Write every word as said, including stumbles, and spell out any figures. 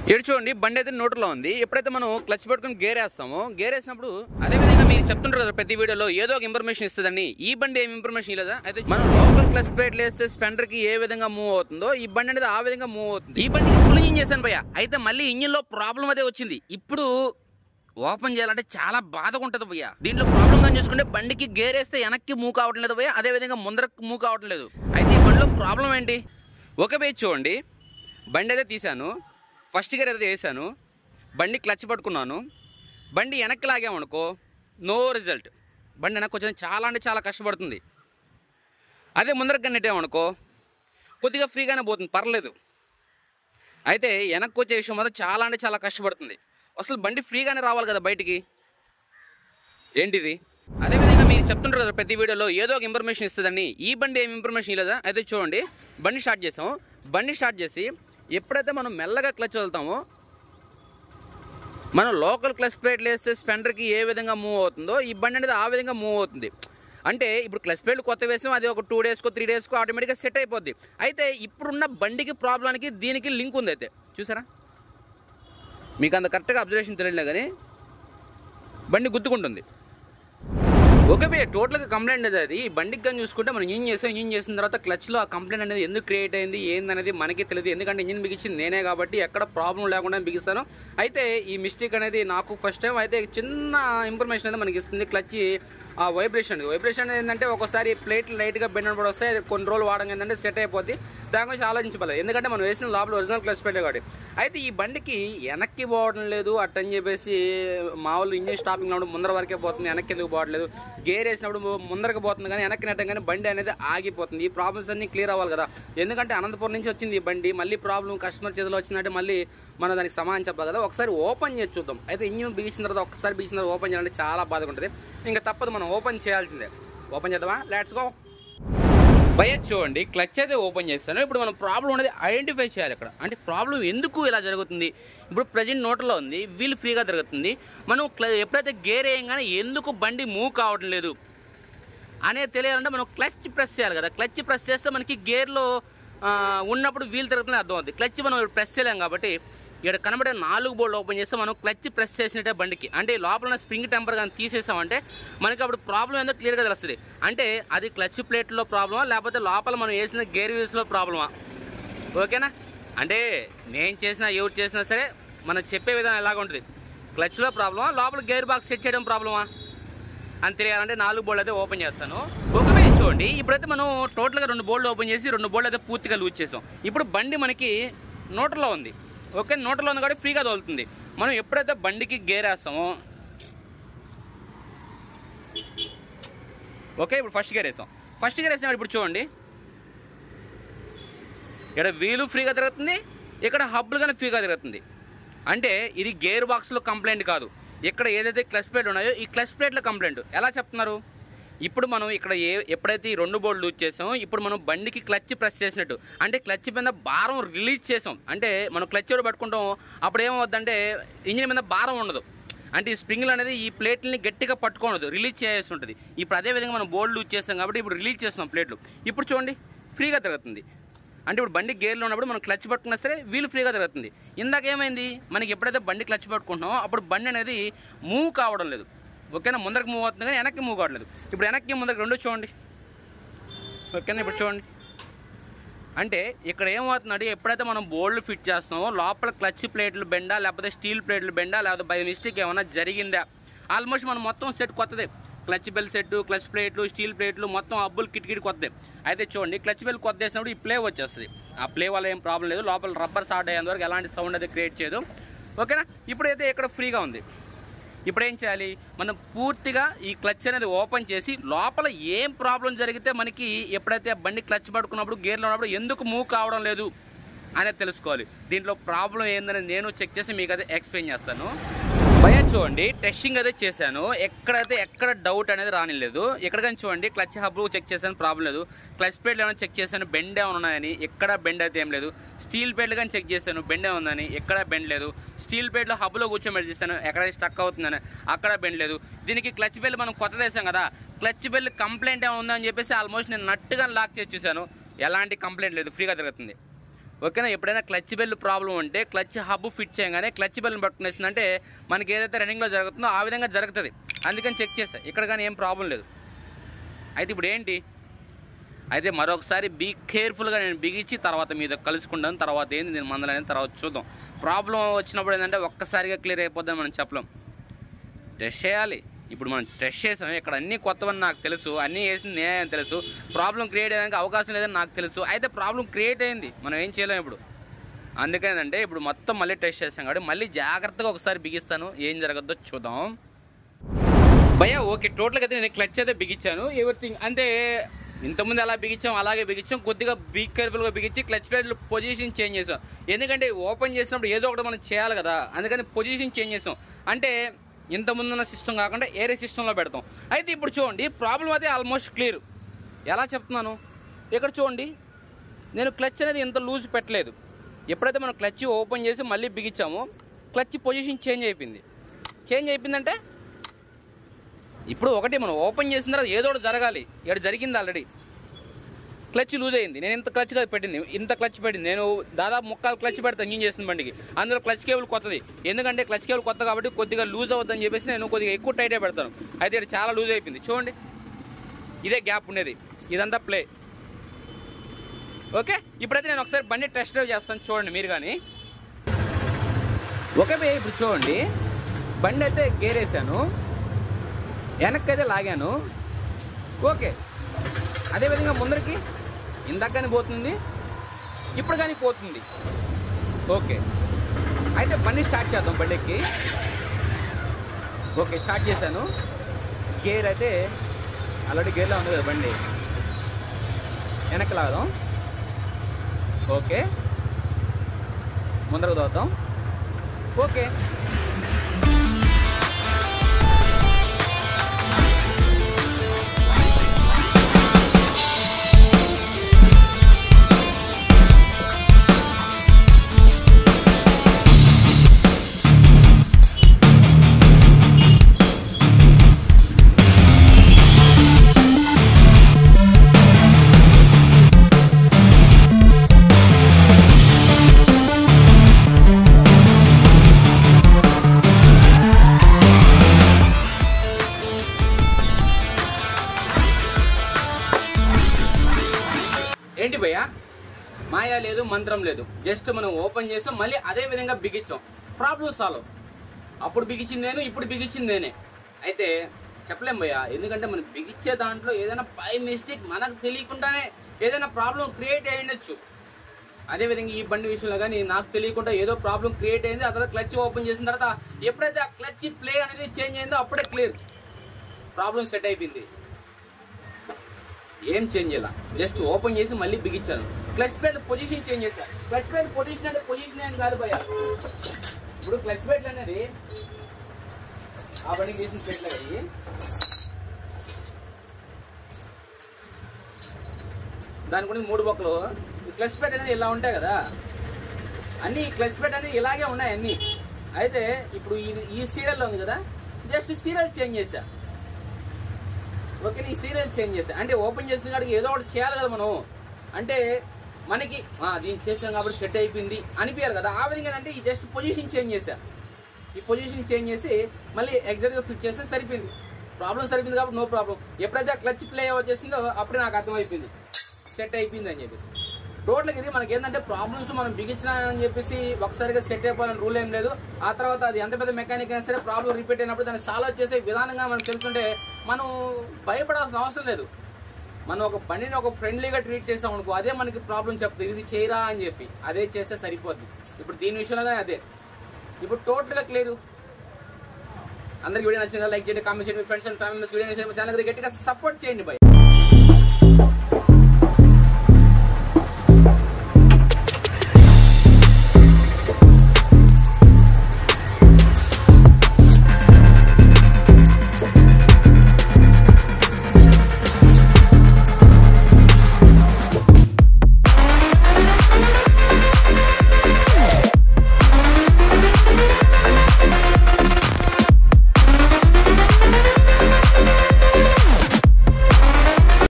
ఇక్కడ చూడండి బండి అయితే న్యూట్రల్ లో ఉంది. ఎప్పుడైతే మనం క్లచ్ పట్టుకొని గేర్ వేస్తామో గేర్ వేసినప్పుడు అదే విధంగా మీరు చెప్తుంటారు కదా ప్రతి వీడియోలో ఏదో ఒక ఇన్ఫర్మేషన్ ఇస్తుందని. ఈ బండి ఏం ఇన్ఫర్మేషన్ ఇవ్వలేదా? అయితే మనం లోకల్ క్లచ్ ప్లేట్లు వేస్తే స్పెండర్ కి ఏ విధంగా మూవ్ అవుతుందో ఈ బండి అనేది ఆ విధంగా మూవ్ అవుతుంది. ఈ బండికి ఫుల్ ఇంజిన్ చేశాను భయ్య, అయితే మళ్ళీ ఇంజిన్ లో ప్రాబ్లం అదే వచ్చింది. ఇప్పుడు ఓపెన్ చేయాలంటే చాలా బాధగా ఉంటుంది భయ్య. దీంట్లో ప్రాబ్లం కానీ చూసుకుంటే బండికి గేర్ వేస్తే వెనక్కి మూవ్ కావటం లేదు భయ్య, అదే విధంగా ముందరకు మూవ్ కావటం లేదు. అయితే ఈ బండిలో ప్రాబ్లం ఏంటి? ఒక పేజ్ చూడండి, బండి అయితే తీశాను, ఫస్ట్ గేర్ అయితే వేసాను, బండి క్లచ్ పట్టుకున్నాను, బండి వెనక్కి లాగామనుకో నో రిజల్ట్. బండి వెనక్కి వచ్చిన చాలా అంటే చాలా కష్టపడుతుంది. అదే ముందరకు కన్నెట్టామనుకో కొద్దిగా ఫ్రీగానే పోతుంది, పర్లేదు. అయితే వెనక్కి వచ్చే విషయం మాత్రం చాలా అంటే చాలా కష్టపడుతుంది. అసలు బండి ఫ్రీగానే రావాలి కదా బయటికి, ఏంటిది? అదేవిధంగా మీరు చెప్తుంటారు కదా ప్రతి వీడియోలో ఏదో ఒక ఇన్ఫర్మేషన్ ఇస్తుందని. ఈ బండి ఏం ఇన్ఫర్మేషన్ ఇవ్వలేదా? అయితే చూడండి, బండి స్టార్ట్ చేసాం, బండి స్టార్ట్ చేసి ఎప్పుడైతే మనం మెల్లగా క్లచ్ వదులుతామో మనం లోకల్ క్లచ్ ప్లేట్లు వేస్తే స్పెండర్కి ఏ విధంగా మూవ్ అవుతుందో ఈ బండి అనేది ఆ విధంగా మూవ్ అవుతుంది. అంటే ఇప్పుడు క్లచ్ ప్లేట్లు కొత్త వేసాం, అది ఒక టూ డేస్కో త్రీ డేస్కో ఆటోమేటిక్గా సెట్ అయిపోద్ది. అయితే ఇప్పుడున్న బండికి ప్రాబ్లానికి దీనికి లింక్ ఉంది. అయితే చూసారా, మీకు అంత కరెక్ట్గా అబ్జర్వేషన్ తెలియలే కానీ బండి గుర్తుకుంటుంది. ఓకే భయ్య, టోటల్గా కంప్లైంట్ అనేది అది. బండికి కానీ చూసుకుంటే మనం ఇంజిన్ చేసాం, ఇంజిన్ చేసిన తర్వాత క్లచ్లో ఆ కంప్లైంట్ అనేది ఎందుకు క్రియేట్ అయింది ఏందనేది మనకి తెలియదు. ఎందుకంటే ఇంజిన్ బిగించింది నేనే కాబట్టి ఎక్కడ ప్రాబ్లం లేకుండా బిగిస్తాను. అయితే ఈ మిస్టేక్ అనేది నాకు ఫస్ట్ టైం. అయితే చిన్న ఇన్ఫర్మేషన్ అనేది మనకి ఇస్తుంది. క్లచ్ ఆ వైబ్రేషన్ వైబ్రేషన్ అనేది ఏంటంటే ఒకసారి ప్లేట్లు లైట్గా బెండ్ పడి వస్తాయి, కొన్ని రోజులు వాడడం ఏంటంటే సెట్ అయిపోద్ది. దాని గురించి ఆలోచించబడలేదు, ఎందుకంటే మనం వేసిన లోపల ఒరిజినల్ క్లచ్ ప్లేట్ కాబట్టి. అయితే ఈ బండికి వెనక్కి పోవడం లేదు అట్టని చెప్పేసి మామూలు ఇంజిన్ స్టాపింగ్ ఉన్నప్పుడు ముందర వరకే పోతుంది, వెనక్కి ఎందుకు పోవట్లేదు. గేర్ వేసినప్పుడు ముందరకు పోతుంది కానీ వెనక్కి నెట్టం కానీ బండి అనేది ఆగిపోతుంది. ఈ ప్రాబ్లమ్స్ అన్ని క్లియర్ అవ్వాలి కదా, ఎందుకంటే అనంతపురం నుంచి వచ్చింది ఈ బండి. మళ్ళీ ప్రాబ్లం కస్టమర్ చేతిలో వచ్చిందంటే మళ్ళీ మనం దానికి సమాధానం చెప్పాలి కదా. ఒకసారి ఓపెన్ చేసి చూద్దాం. అయితే ఇంజిన్ బిగించిన తర్వాత ఒకసారి బిగించిన తర్వాత ఓపెన్ చేయాలంటే చాలా బాధగా ఉంటుంది. ఇంకా తప్పదు, మనం ఓపెన్ చేయాల్సిందే. ఓపెన్ చేద్దామా? Let's go. భయ్య చూడండి, క్లచ్ అయితే ఓపెన్ చేస్తాను. ఇప్పుడు మనం ప్రాబ్లం అనేది ఐడెంటిఫై చేయాలి ఇక్కడ. అంటే ప్రాబ్లం ఎందుకు ఇలా జరుగుతుంది? ఇప్పుడు ప్రజెంట్ నోట్లో ఉంది, వీల్ ఫ్రీగా తిరుగుతుంది. మనం ఎప్పుడైతే గేర్ వేయంగానే ఎందుకు బండి మూవ్ కావడం లేదు అనేది తెలియాలంటే మనం క్లచ్ ప్రెస్ చేయాలి కదా. క్లచ్ ప్రెస్ చేస్తే మనకి గేర్లో ఉన్నప్పుడు వీల్ తిరుగుతుంది అర్థం అవుతుంది. క్లచ్ మనం ప్రెస్ చేయలేం కాబట్టి ఇక్కడ కనబడే నాలుగు బోర్డు ఓపెన్ చేస్తే మనం క్లచ్ ప్రెస్ చేసినట్టే బండికి. అంటే లోపల స్ప్రింగ్ టెంపర్ కానీ తీసేసామంటే మనకి అప్పుడు ప్రాబ్లం ఏందో క్లియర్గా తెలుస్తుంది. అంటే అది క్లచ్ ప్లేట్లో ప్రాబ్లమా లేకపోతే లోపల మనం వేసిన గేర్ వీల్స్లో ప్రాబ్లమా? ఓకేనా? అంటే నేను చేసినా ఎవరు చేసినా సరే మనం చెప్పే విధానం ఎలాగ ఉంటుంది. క్లచ్లో ప్రాబ్లమా లోపల గేర్ బాక్స్ సెట్ చేయడం ప్రాబ్లమా అని తెలియాలంటే నాలుగు బోర్డు అయితే ఓపెన్ చేస్తాను. ఓకే చూడండి, ఇప్పుడైతే మనం టోటల్గా రెండు బోర్డులు ఓపెన్ చేసి రెండు బోర్డు అయితే పూర్తిగా లూజ్ చేసాం. ఇప్పుడు బండి మనకి నోటర్లో ఉంది. ఓకే, నోటర్లో ఉంది కాబట్టి ఫ్రీగా తోలుతుంది. మనం ఎప్పుడైతే బండికి గేర్ వేస్తామో ఓకే, ఇప్పుడు ఫస్ట్ గేర్ వేసాం. ఫస్ట్ గేర్ వేసాం ఇప్పుడు చూడండి, ఇక్కడ వీలు ఫ్రీగా తిరుగుతుంది, ఇక్కడ హబ్బులు కానీ ఫ్రీగా తిరుగుతుంది. అంటే ఇది గేర్ బాక్స్లో కంప్లైంట్ కాదు, ఇక్కడ ఏదైతే క్లచ్ ప్లేట్ ఉన్నాయో ఈ క్లచ్ ప్లేట్లో కంప్లైంట్. ఎలా చెప్తున్నారు? ఇప్పుడు మనం ఇక్కడ ఏ ఎప్పుడైతే ఈ రెండు బోర్డు లూజ్ చేసామో ఇప్పుడు మనం బండికి క్లచ్ ప్రెస్ చేసినట్టు, అంటే క్లచ్ మీద భారం రిలీజ్ చేసాం. అంటే మనం క్లచ్ పట్టుకుంటాం, అప్పుడు ఏమవుద్దంటే ఇంజిన్ మీద భారం ఉండదు. అంటే ఈ స్ప్రింగ్లు అనేది ఈ ప్లేట్లని గట్టిగా పట్టుకోనదు, రిలీజ్ చేయాల్సి ఉంటుంది. ఇప్పుడు అదేవిధంగా మనం బోర్డు లూజ్ చేస్తాం కాబట్టి ఇప్పుడు రిలీజ్ చేస్తున్నాం ప్లేట్లు. ఇప్పుడు చూడండి ఫ్రీగా తిరుగుతుంది. అంటే ఇప్పుడు బండి గేర్లో ఉన్నప్పుడు మనం క్లచ్ పట్టుకున్నా సరే వీలు ఫ్రీగా తిరుగుతుంది. ఇందాక ఏమైంది, మనకి ఎప్పుడైతే బండి క్లచ్ పట్టుకుంటున్నామో అప్పుడు బండి అనేది మూవ్ కావడం లేదు. ఓకేనా, ముందరకు మూవ్ అవుతుంది కానీ వెనక్కి మూవ్ కావట్లేదు. ఇప్పుడు వెనక్కి ముందరకు రెండు చూడండి. ఓకేనా, ఇప్పుడు చూడండి. అంటే ఇక్కడ ఏమవుతుందంటే ఎప్పుడైతే మనం బోల్డ్ ఫిట్ చేస్తున్నామో లోపల క్లచ్ ప్లేట్లు బెండా లేకపోతే స్టీల్ ప్లేట్లు బెండా లేకపోతే బై మిస్టేక్ ఏమైనా జరిగిందా, ఆల్మోస్ట్ మనం మొత్తం సెట్ కొత్తదే. క్లచ్ బెల్ సెట్, క్లచ్ ప్లేట్లు, స్టీల్ ప్లేట్లు మొత్తం అబ్బులు కిటికిటి కొత్తదే. అయితే చూడండి క్లచ్ బెల్ కొత్త వేసినప్పుడు ఈ ప్లే వచ్చేస్తుంది. ఆ ప్లే వల్ల ఏం ప్రాబ్లం లేదు, లోపల రబ్బర్ సాల్ట్ అయ్యేంత వరకు ఎలాంటి సౌండ్ అయితే క్రియేట్ చేయదు. ఓకేనా, ఇప్పుడైతే ఇక్కడ ఫ్రీగా ఉంది. ఇప్పుడు ఏం చేయాలి, మనం పూర్తిగా ఈ క్లచ్ అనేది ఓపెన్ చేసి లోపల ఏం ప్రాబ్లం జరిగితే మనకి ఎప్పుడైతే బండి క్లచ్ పట్టుకున్నప్పుడు గేర్లో ఉన్నప్పుడు ఎందుకు మూవ్ కావడం లేదు అనేది తెలుసుకోవాలి. దీంట్లో ప్రాబ్లం ఏందని నేను చెక్ చేసి మీకు అయితే ఎక్స్ప్లెయిన్ చేస్తాను. భయ్య చూడండి, టెస్టింగ్ అయితే చేశాను, ఎక్కడైతే ఎక్కడ డౌట్ అనేది రానిలేదు. ఎక్కడ కానీ చూడండి క్లచ్ హబ్ చెక్ చేశాను, ప్రాబ్లం లేదు. క్లచ్ ప్లేట్లు ఏమైనా చెక్ చేశాను, బెండ్ ఏమైనా ఉన్నాయని, ఎక్కడ బెండ్ అయితే ఏం లేదు. స్టీల్ ప్లేట్లు కానీ చెక్ చేశాను, బెండ్ ఏముందని, ఎక్కడ బెండ్ లేదు. స్టీల్ ప్లేట్లో హబ్లో కూర్చోబెట్టి చేశాను, ఎక్కడ స్టక్ అవుతుందని, అక్కడ బెండ్ లేదు. దీనికి క్లచ్ బెల్ మనం కొత్త వేసాం కదా, క్లచ్ బెల్ కంప్లైంట్ ఏమైనా ఉందని చెప్పేసి ఆల్మోస్ట్ నేను నట్టుగా లాక్ చేసి చూశాను, ఎలాంటి కంప్లైంట్ లేదు, ఫ్రీగా తిరుగుతుంది. ఓకేనా. ఎప్పుడైనా క్లచ్ బెల్ ప్రాబ్లం ఉంటే క్లచ్ హబ్ ఫిట్ చేయగానే క్లచ్ బెల్ని పట్టుకునేసిందంటే మనకి ఏదైతే రన్నింగ్లో జరుగుతుందో ఆ విధంగా జరుగుతుంది. అందుకని చెక్ చేసా, ఇక్కడ కానీ ఏం ప్రాబ్లం లేదు. అయితే ఇప్పుడు ఏంటి, అయితే మరొకసారి బీ కేర్ఫుల్గా నేను బిగించి తర్వాత మీద కలుసుకుంటాను. తర్వాత ఏంది నేను మందలనేది తర్వాత చూద్దాం. ప్రాబ్లం వచ్చినప్పుడు ఏంటంటే ఒక్కసారిగా క్లియర్ అయిపోద్దని మనం చెప్పలేం, టెస్ట్ చేయాలి. ఇప్పుడు మనం టెస్ట్ చేసాం, ఇక్కడ అన్నీ కొత్తవని నాకు తెలుసు, అన్నీ వేసింది నేనే తెలుసు, ప్రాబ్లం క్రియేట్ అయ్యడానికి అవకాశం లేదని నాకు తెలుసు. అయితే ప్రాబ్లం క్రియేట్ అయింది, మనం ఏం చేయలేం ఇప్పుడు. అందుకేందంటే ఇప్పుడు మొత్తం మళ్ళీ టెస్ట్ చేస్తాం కాబట్టి మళ్ళీ జాగ్రత్తగా ఒకసారి బిగిస్తాను, ఏం జరగద్దో చూద్దాం. భయ్యా ఓకే, టోటల్గా అయితే నేను క్లచ్ అయితే బిగించాను, ఎవ్రీథింగ్ అంటే ఇంతకుముందు ఎలా బిగించాం అలాగే బిగించాం. కొద్దిగా బీ కేర్ఫుల్గా బిగించి క్లచ్ ప్లేట్లు పొజిషన్ చేంజ్ చేసాం. ఎందుకంటే ఓపెన్ చేసినప్పుడు ఏదో ఒకటి మనం చేయాలి కదా, అందుకని పొజిషన్ చేంజ్ చేసాం. అంటే ఇంతకుముందున్న సిస్టమ్ కాకుండా ఏరే సిస్టంలో పెడతాం. అయితే ఇప్పుడు చూడండి ప్రాబ్లం అయితే ఆల్మోస్ట్ క్లియర్. ఎలా చెప్తున్నాను, ఇక్కడ చూడండి నేను క్లచ్ అనేది ఇంత లూజ్ పెట్టలేదు. ఎప్పుడైతే మనం క్లచ్ ఓపెన్ చేసి మళ్ళీ బిగించామో క్లచ్ పొజిషన్ చేంజ్ అయిపోయింది. చేంజ్ అయిపోయిందంటే ఇప్పుడు ఒకటి మనం ఓపెన్ చేసిన తర్వాత ఏదో ఒకటి జరగాలి, ఇక్కడ జరిగింది ఆల్రెడీ. క్లచ్ లూజ్ అయింది, నేను ఇంత క్లచ్ పెట్టింది, ఇంత క్లచ్ పెట్టింది, నేను దాదాపు ముక్కాలు క్లచ్ పెడతాను ఇంజిన్ చేసిన బండికి. అందులో క్లచ్ కేబుల్ కొత్తది, ఎందుకంటే క్లచ్ కేబుల్ కొత్త కాబట్టి కొద్దిగా లూజ్ అవుతుందని చెప్పేసి నేను కొద్దిగా ఎక్కువ టైటే పెడతాను. అయితే ఇక్కడ చాలా లూజ్ అయిపోయింది చూడండి, ఇదే గ్యాప్ ఉండేది, ఇదంతా ప్లే. ఓకే, ఇప్పుడైతే నేను ఒకసారి బండి టెస్ట్ డ్రైవ్ చేస్తాను చూడండి మీరు కానీ. ఓకే భయ్య, ఇప్పుడు చూడండి బండి అయితే గేర్ వేసాను, వెనక్కి అయితే లాగాను. ఓకే, అదేవిధంగా ముందరికి ఇందాక కానీ పోతుంది, ఇప్పుడు కానీ పోతుంది. ఓకే, అయితే బండి స్టార్ట్ చేద్దాం బండికి. ఓకే స్టార్ట్ చేశాను, గేర్ అయితే ఆల్రెడీ గేర్లో ఉంది కదా బండి, వెనక్కి లాగదాం. ఓకే, ముందరకు తోద్దాం. ఓకే, ఏంటి భయ్యా మాయా లేదు మంత్రం లేదు, జస్ట్ మనం ఓపెన్ చేసాం మళ్ళీ అదే విధంగా బిగించాం, ప్రాబ్లం సాల్వ్. అప్పుడు బిగించింది నేను, ఇప్పుడు బిగించింది నేనే. అయితే చెప్పలేం భయ్యా, ఎందుకంటే మనం బిగించే దాంట్లో ఏదైనా బై మిస్టేక్ మనకు తెలియకుండానే ఏదైనా ప్రాబ్లం క్రియేట్ అయ్యిండొచ్చు. అదేవిధంగా ఈ బండి విషయంలో కానీ నాకు తెలియకుండా ఏదో ప్రాబ్లం క్రియేట్ అయింది. ఆ తర్వాత క్లచ్ ఓపెన్ చేసిన తర్వాత ఎప్పుడైతే ఆ క్లచ్ ప్లే అనేది చేంజ్ అయిందో అప్పుడే క్లియర్, ప్రాబ్లం సెట్ అయిపోయింది. ఏం చేంజ్ చేయాల, జస్ట్ ఓపెన్ చేసి మళ్ళీ బిగించాను. క్లచ్ ప్లేట్ పొజిషన్ చేంజ్ చేశాను. క్లచ్ ప్లేట్ పొజిషన్ అంటే పొజిషన్ అని కాదు భయ్యా, ఇప్పుడు క్లచ్ ప్లేట్ అనేది ఆ బండికి వేసిన ప్లేట్లు అయ్యి దాని గురించి మూడు బొక్కలు. క్లచ్ ప్లేట్ అనేది ఇలా ఉంటాయి కదా, అన్ని క్లచ్ ప్లేట్ అనేది ఇలాగే ఉన్నాయి అన్ని. అయితే ఇప్పుడు ఈ సీరియల్లో ఉంది కదా, జస్ట్ సీరియల్ చేంజ్ చేశా. ఓకే, ఈ సీరియల్ చేంజ్ చేశా అంటే ఓపెన్ చేసిన కాడికి ఏదో ఒకటి చేయాలి కదా మనం. అంటే మనకి దీన్ని చేసాం కాబట్టి సెట్ అయిపోయింది అనిపించాలి కదా. ఆ విధంగా అంటే ఈ జస్ట్ పొజిషన్ చేంజ్ చేశా. ఈ పొజిషన్ చేంజ్ చేసి మళ్ళీ ఎగ్జాక్ట్గా ఫిట్ చేస్తే సరిపోయింది, ప్రాబ్లం సరిపోయింది కాబట్టి నో ప్రాబ్లం. ఎప్పుడైతే క్లచ్ ప్లే వచ్చేసిందో అప్పుడే నాకు అర్థమైపోయింది సెట్ అయిపోయింది అని చెప్పేసి. టోటల్గా ఇది మనకి ఏంటంటే ప్రాబ్లమ్స్ మనం బిగించినామని చెప్పేసి ఒకసారిగా సెట్ అయిపోవాలని రూల్ ఏం లేదు. ఆ తర్వాత అది ఎంత పెద్ద మెకానిక్ అయినా సరే ప్రాబ్లం రిపీట్ అయినప్పుడు దాన్ని సాల్వ్ చేసే విధానంగా మనం తెలుసుకుంటే మనం భయపడాల్సిన అవసరం లేదు. మనం ఒక బండిని ఒక ఫ్రెండ్లీగా ట్రీట్ చేసాం అనుకో, అదే మనకి ప్రాబ్లం చెప్తుంది, ఇది చేయరా అని చెప్పి అదే చేస్తే సరిపోద్ది. ఇప్పుడు దీని విషయంలో కానీ అదే. ఇప్పుడు టోటల్గా క్లియర్. అందరికి వీడియో నచ్చిందా లైక్ చేయండి, కామెంట్ చేయండి, మీ friends and family video channel గట్టిగా సపోర్ట్ చేయండి భయ్యా.